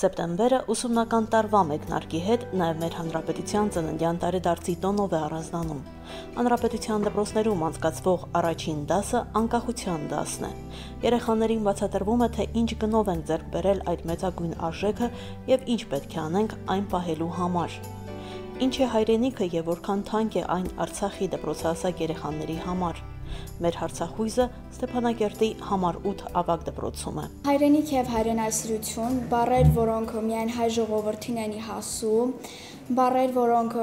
Սեպտեմբերը ուսումնական տարվա մեկնարկի հետ նաև մեր հանրապետության ծննդյան տարեդարձի տոնով է առանձնանում։ Հանրապետության դպրոցներում անցկացվող առաջին դասը անկախության դասն է։ Երեխաներին բացատրվում է, թե ինչ գնով ենք ձեռք բերել այդ մեծագույն արժեքը եւ ինչ պետք է անենք այն պահելու համար։ Ինչ է հայրենիքը եւ որքան թանկ է այն Արցախի դպրոցահասակ երեխաների համար։ Մեր հարցախույզը Ստեփանակերտի համար 8 ավագ դպրոցում է։ Հայրենիք եւ հայրենասիրություն, բառեր, որոնք միայն հայ ժողովրդին են հասու, բառեր, որոնք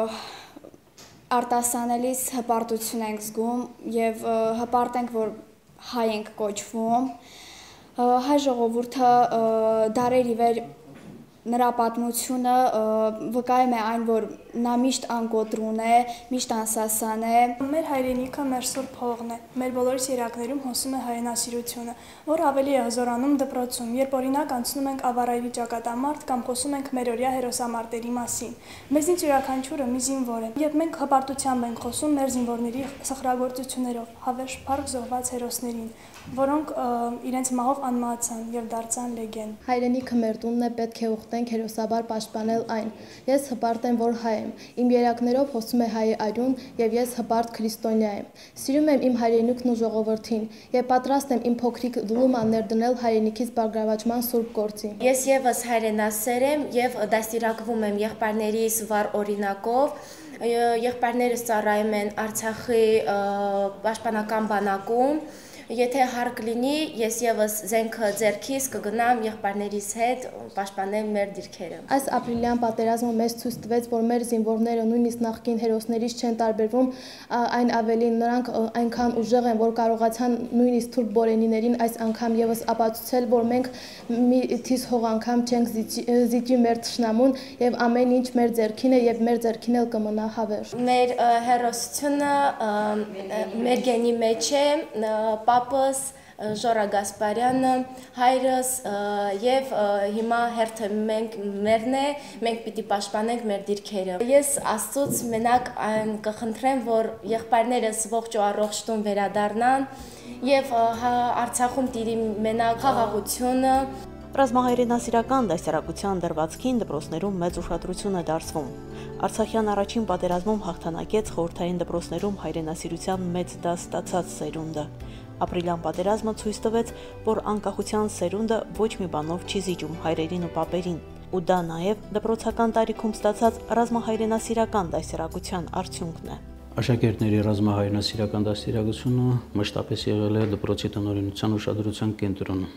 արտասանելիս հպարտություն ենք զգում եւ հպարտ ենք, որ հայ ենք կոչվում։ Հայ ժողովուրդը դարեր ի վեր նրա պատմությունը վկայում է այն, որ նա միշտ անկոտրուն է, միշտ անսասան է։ Մեր հայրենիքը մեր սուրբ հողն է։ Մեր բոլորիս երակներում հոսում է հայրենասիրությունը, որ ավելի է հզորանում դպրոցում, երբ օրինակ անցնում ենք ավարայրի ճակատամարտ կամ խոսում ենք մերօրյա հերոսամարտերի մասին։ Մեզնից յուրաքանչյուրը մի զինվոր է, եւ մենք հպարտությամբ ենք խոսում մեր զինվորների սխրագործություններով, հավերժ փառք զոհված հերոսներին, որոնք իրենց մահով անմահացան եւ դարձան լեգենդ։ Հայրենիքը մեր տունն է, պետք է ուխտենք հերոսաբար պաշտպանել այն։ Ես հպարտ եմ, որ հայ եմ։ Իմ երակներով հոսում է հայի արյուն եւ ես հպարտ քրիստոնյա եմ։ Սիրում եմ իմ հայրենիքն ու ժողովրդին եւ պատրաստ եմ իմ փոքրիկ դուլումը ներդնել հայրենիքից բարգավաճման սուրբ գործի։ Ես եւս հայրենասեր եմ եւ դաստիարակվում եմ եղբայրներիս վառ օրինակով։ Եղբայրներս ծառայում են Արցախի պաշտպանական բանակում։ Եթե հարկ լինի, ես եւս զենքը ձեռքիս կգնամ եղբայրներիս հետ պաշտպանեմ մեր դիրքերը։ Այս ապրիլյան պատերազմը մեզ ցույց տվեց, որ մեր զինվորները նույնիսկ նախկին հերոսներից չեն տարբերվում, այն ավելին նրանք այնքան ուժեղ են, որ կարողացան նույնիսկ թուրք բորենիներին այս անգամ եւս ապացուցել, որ մենք մի թիզ հող անգամ չենք զիջի մեր թշնամուն եւ ամեն ինչ մեր ձեռքին է եւ մեր ձեռքին էլ կմնա հավերժ։ Մեր հերոսությունը մեր գենի մեջ է, պապս Ժորա Գասպարյանը, հայրս եւ հիմա հերթը մերն է, մենք պիտի պաշտպանենք մեր դիրքերը։ Ես Աստծուց մենակ այն կխնդրեմ, որ եղբայրներս ողջ ու առողջ տուն վերադառնան եւ Արցախում տիրի մենակ խաղաղությունը։ Ռազմահայրենասիրական դաստիարակության դրվածքին դպրոցներում մեծ ուշադրություն է դարձվում։ Արցախյան առաջին պատերազմում հաղթանակեց խորհրդային դպրոցներում հայրենասիրության մեծ դաս ստացած սերունդը։ Ապրիլյան պատերազմը ցույց տվեց, որ անկախության սերունդը ոչ մի բանով չի զիջում հայրերին ու պապերին, ու դա նաև դպրոցական տարիքում ստացած ռազմահայրենասիրական դաստիարակության արդյունքն է։ Աշակերտների ռազմահայրենասիրական դաստիարակությունը մշտապես եղել է դպրոցի տնօրինության ուշադրության կենտրոնում։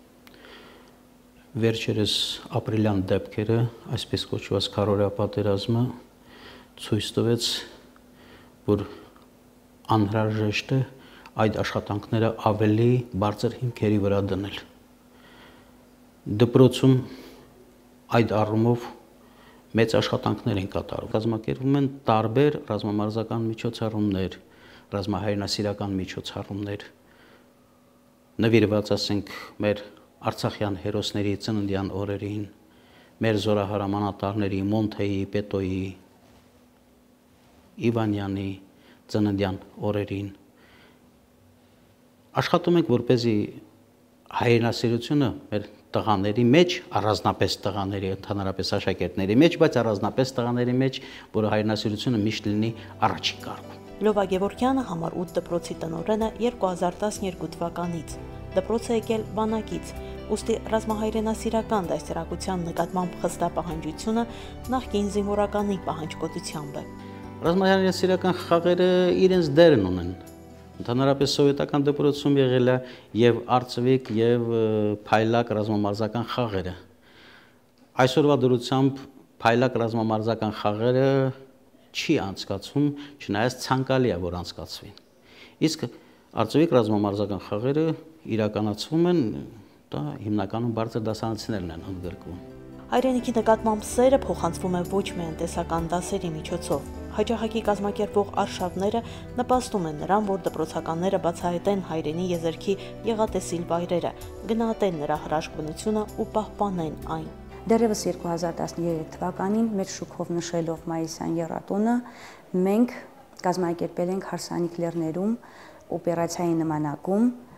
Վերջերս ապրիլյան դեպքերը, այսպես կոչված քառօրյա պատերազմը ցույց տվեց, որ անհրաժեշտ է այդ աշխատանքները ավելի բարձր հիմքերի վրա դնել։ Դպրոցում այդ առումով մեծ աշխատանքներ են կատարվում։ Կազմակերպվում են տարբեր ռազմամարզական միջոցառումներ, ռազմահայրենասիրական միջոցառումներ, նվիրված ասենք մեր արցախյան հերոսների ծննդյան օրերին, մեր զորահարամանատարների Մոնթեի, Պետոյի, Իվանյանի ծննդյան օրերին։ Աշխատում ենք, որպեսզի հայրենասիրությունը մեր տղաների մեջ, առանձնապես տղաների, ընդհանրապես աշակերտների մեջ, բայց առանձնապես տղաների մեջ, որ հայրենասիրությունը միշտ լինի առաջին կարգում։ Լովա Գևորգյանը համար 8 դպրոցի տնօրեն է 2012 թվականից։ Դպրոցը եկել բանակից, ուստի ռազմահայրենասիրական դաստիարակության նկատմամբ խստապահանջությունը նախկին զինվորականի պահանջկոտությամբ է։ Ռազմահայրենասիրական խաղերը իրենց դերն ունեն։ Ընդհանրապես սովետական դպրոցում եղել է եւ արծվիկ եւ փայլակ ռազմամարզական խաղերը։ Այսօրվա դրությամբ փայլակ ռազմամարզական խաղերը չի անցկացվում, չնայած ցանկալի է, որ անցկացվին։ Իսկ արծվիկ ռազմամարզական խաղերը իրականացվում են, դա հիմնականում բարձր դասարանցիներն են ընդգրկվում։ Հայրենիքի նկատմամբ սերը փոխանցվում է ոչ միայն տեսական դասերի միջոցով։ Հաճախակի կազմակերպող արշավները նպաստում են նրան, որ դպրոցականները բացահայտեն հայրենի եզերքի եղատեսիլ վայրերը, գնահատեն նրա հրաշք բնությունը ու պահպանեն այն։ Դեռևս 2013 թվականին մեր շուքով նշելով մայիսյան եռատունը մենք կազմակերպել ենք հարսանիք լեռներում օպերացիայի նմանակում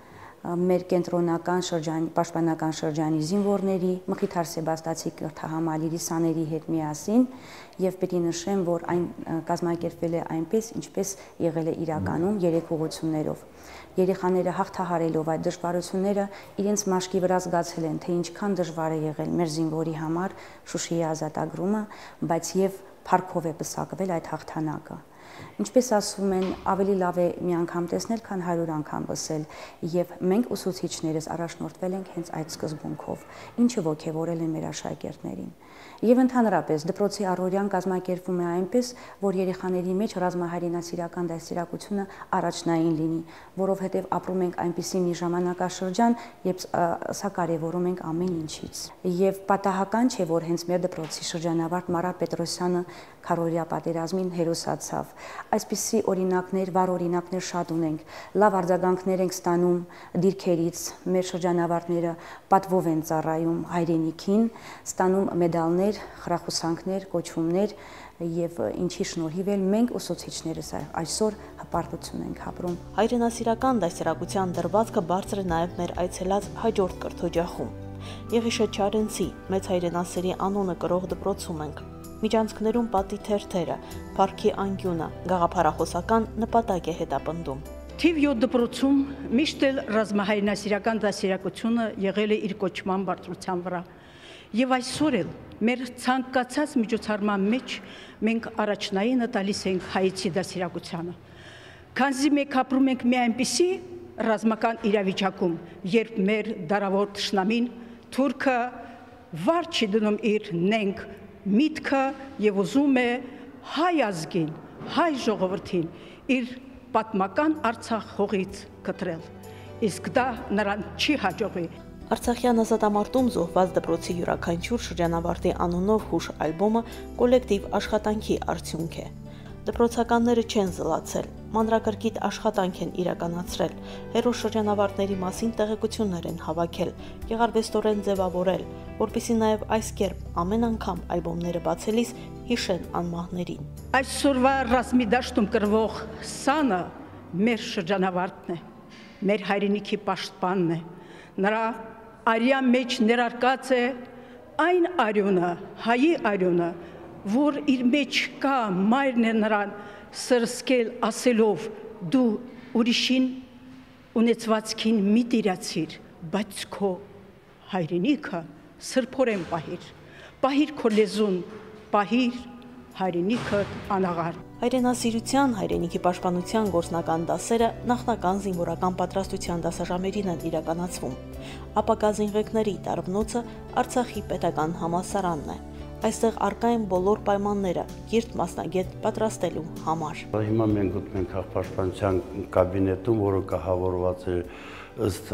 մեր կենտրոնական պաշտպանական շրջանի զինվորների, Մխիթար Սեբաստացի կրթահամալիրի սաների հետ միասին եւ պետք է նշեմ, որ այն կազմակերպվել է այնպես, ինչպես եղել է իրականում 3 ուղղություններով։ Երեխաները հաղթահարելով այդ դժվարությունները իրենց մաշկի վրա զգացել են, թե ինչքան դժվար է եղել մեր զինվորի համար Շուշիի ազատագրումը, բայց եւ փառքով է պսակվել այդ հաղթանակը։ Ինչպես ասում են, ավելի լավ է մի անգամ տեսնել, քան 100 անգամ լսել, եւ մենք ուսուցիչներս առաջնորդվել ենք հենց այդ սկզբունքով, ինչը ոգևորել է մեր աշակերտներին։ Եվ ընդհանրապես դպրոցի առօրյան կազմակերպվում է այնպես, որ երեխաների մեջ ռազմահայրենասիրական դաստիարակությունը առաջնային լինի, որովհետև ապրում ենք այնպիսի մի ժամանակաշրջան, երբ սա կարևորում ենք ամեն ինչից։ Եվ պատահական չէ, որ հենց մեր դպրոցի շրջանավարտ Մարատ Պետրոսյանը քարոզիա պատերազմին հերոսացավ։ Այսպիսի օրինակներ, վառ օրինակներ շատ ունենք։ Լավ արձագանքներ ենք ստանում դիրքերից, մեր շրջանավարտները պատվով են ծառայում հայրենիքին, ստանում մեդալներ, խրախուսանքներ, կոչումներ եւ ինչի շնորհիվ էլ մենք ուսուցիչներս այսօր հպարտություն ենք ապրում։ Հայրենասիրական դաստիարակության դրվածքը բարձր է նաեւ մեր այցելած հաջորդ կրթօջախում։ Եղիշե Չարենցի մեծ հայրենասերի անունը կրող դպրոցում ենք։ Միջանցքներում պատի թերթերը, парքի անկյունը, գաղափարախոսական նպատակ է հետապնդում։ Թիվ 7 դպրոցում միշտ էլ ռազմահայրենասիրական դաստիարակությունը եղել է իր կոչման բարձրության վրա։ Եվ այսօր էլ մեր ցանկացած միջոցառման մեջ մենք առաջնայինը տալիս ենք հայեցի դաստիարակությանը։ Քանզի մենք ապրում ենք մի այնպիսի ռազմական իրավիճակում, երբ մեր դարավոր թշնամին թուրքը վար չի դնում իր նենք միտքը եւ ուզում է հայ ազգին, հայ ժողովրդին իր պատմական Արցախ հողից կտրել։ Իսկ դա նրան չի հաջողի։ Արցախյան ազատամարտում զոհված դպրոցի յուրաքանչյուր շրջանավարտի անունով հուշ ալբոմը կոլեկտիվ աշխատանքի արդյունք է։ Դպրոցականները չեն զլացել, մանրակրկիտ աշխատանք են իրականացրել, հերոս շրջանավարտների մասին տեղեկություններ են հավաքել, գեղարվեստորեն ձևավորել, որպեսզի նաև այս կերպ ամեն անգամ ալբոմները բացելիս հիշեն անմահներին։ Այսօրվա ռազմի դաշտում կրվող սանը մեր շրջանավարտն է, մեր հայրենիքի պաշտպանն է, նրա արյան մեջ ներարկած է այն արյունը, հայի արյունը, որ իր մեջ կա, մայրն է նրան սրսկել ասելով դու ուրիշին ունեցվածքին մի տիրացիր, բայց քո հայրենիքը սրբորեն պահիր քո լեզուն, պահիր հայրենիքը անաղար։ Հայրենասիրության, հայրենիքի պաշտպանության գործնական դասերը նախնական զինվորական պատրաստության դասաժամերին են իրականացվում։ Ապագա զինվեկների տարբնոցը Արցախի պետական համալսարանն է։ Այստեղ արկա են բոլոր պայմանները կիրթ մասնագետ պատրաստելու համար։ Հիմա մենք գտնում ենք քաղաքապաշտպանության կաբինետում, որը կահավորված է ըստ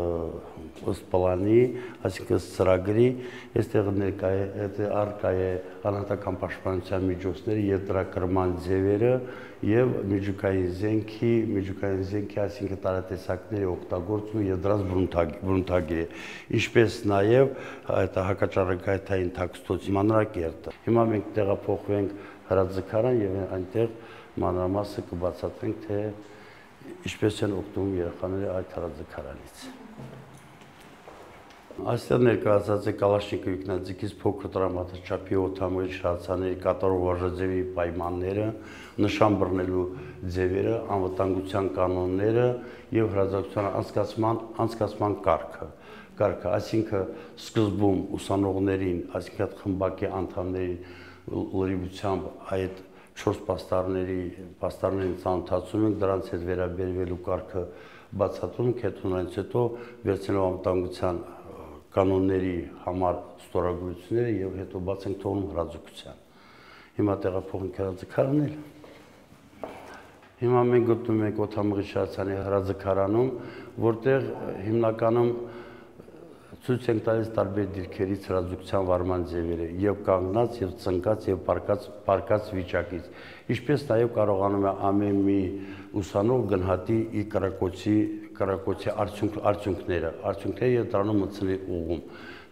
պլանի, այսինքն ծրագրի, այստեղ ներկա է արկա է անհատական պաշտպանության միջոցները, ետրակրման ձևերը եւ միջուկային զենքի, այսինքն տարատեսակների օգտագործումը եւ դրանց բնութագիրը, ինչպես նաեւ այդ հակաճառագայթային թաքստոցի մանրակերտը։ Հիմա մենք տեղափոխվենք հրաձգարան եւ այնտեղ մանրամասը կբացատրենք, թե ինչպես են օգտվում երեխաները այդ հրաձգարանից։ Այստեղ ներկայացած է Կալաշնիկովի ինքնաձիգից փոքր տրամադրչափի օդամույլ շրացաների կատարող վարժաձևի պայմանները, նշան բռնելու ձևերը, անվտանգության կանոնները եւ հրաձգության անցկացման կարգը, այսինքն սկզբում ուսանողներին, այսինքն խմբակի անդամների լրիվությամբ այդ 4 պաստառներին ծանոթացում ենք, դրանց հետ վերաբերվելու կարգը բացատրում, հետո վերցնելով անվտանգության կանոնների համար ստորագրությունները եւ հետո բաց ենք թողնում հրաձգության։ Հիմա տեղափոխենք հրաձգարանել։ Հիմա մենք գտնում ենք օդամղի շարացանի հրաձգարանում, որտեղ հիմնականում ցույց ենք տալիս տարբեր դիրքերից հրաձգության վարման ձևերը, եւ կանգնած, եւ ծնկած, եւ պարկած վիճակից։ Ինչպես նաեւ կարողանում է ամեն մի ուսանող գնահատի իր կրակոցի արդյունքները եւ դրանում մտցնի ուղում։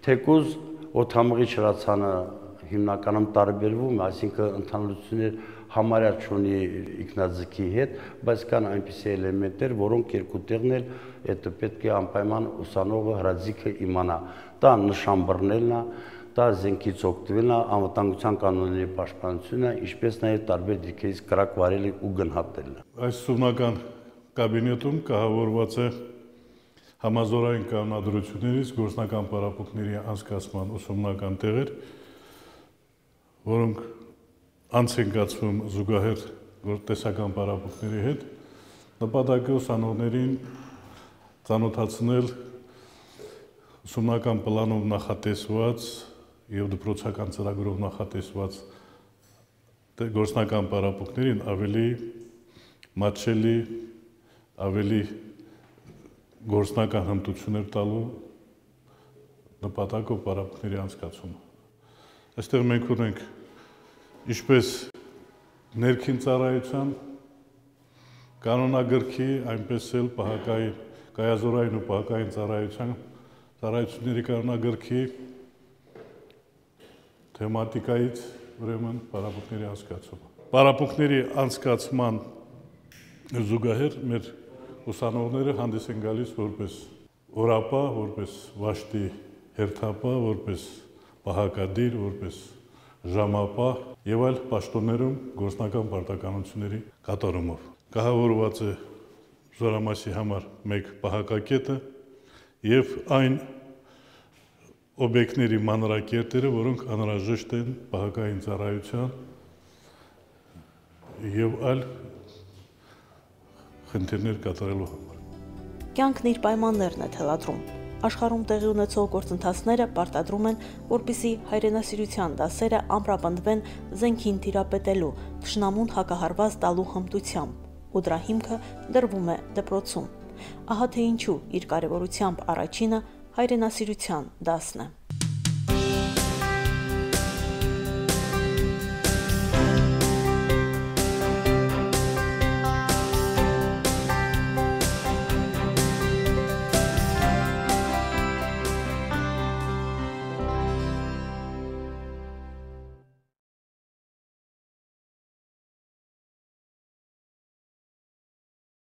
Թեկուզ օդամղի շրացանը հիմնականում տարբերվում է, այսինքն ընդհանրություններ համարյա չունի ինքնաձգի հետ, բայց կան այնպիսի էլեմենտներ, որոնք երկու տեղն էլ այդ պետք է անպայման ուսանողը հրաձիգը իմանա։ Դա նշան բռնելն է, դա զենքից օգտվելն է, անվտանգության կանոնների պաշտպանությունը, ինչպես նաև տարբեր դիրքերից կրակ վարելը ու գնահատելն է։ Այս ուսումնական կաբինետում կահավորված է համազորային կանոնադրություններից գործնական պարապմունքների անցկացման ուսումնական տեղեր, որոնք անց են կացվում զուգահեռ տեսական պարապմունքների հետ, նպատակը ուսանողներին ծանոթացնել ուսումնական պլանով նախատեսված եւ դպրոցական ծրագրով նախատեսված գործնական պարապմունքներին ավելի մատչելի, ավելի գործնական հմտություններ տալու նպատակով պարապմունքների անցկացումը։ Այստեղ մենք ունենք ինչպես ներքին ծառայության կանոնագրքի, այնպես էլ կայազորային ու պահակային ծառայությունների կանոնագրքի թեմատիկայից ուրեմն պարապմունքների անցկացումը։ Պարապմունքների անցկացման զուգահեռ մեր ուսանողները հանդես են գալիս որպես օրապահ, որպես վաշտի հերթապահ, որպես պահակադիր, որպես ժամապահ եւ այլ պաշտոններում գործնական պարտականությունների կատարումով։ Կահավորված է զորամասի համար 1 պահակակետը եւ այն օբյեկտների մանրակերտերը, որոնք անհրաժեշտ են պահակային ծառայության եւ այլ խնդիրներ կատարելու համար։ Կյանքն իր պայմաններն է թելադրում։ Աշխարհում տեղի ունեցող գործընթացները պարտադրում են, որպիսի հայրենասիրության դասերը ամրապնդվեն զենքին տիրապետելու, թշնամուն հակահարված տալու հմտությամբ, ու դրա հիմքը դրվում է դպրոցում։ Ահա թե ինչու իր կարևորությամբ առաջինը հայրենասիրության դասն է։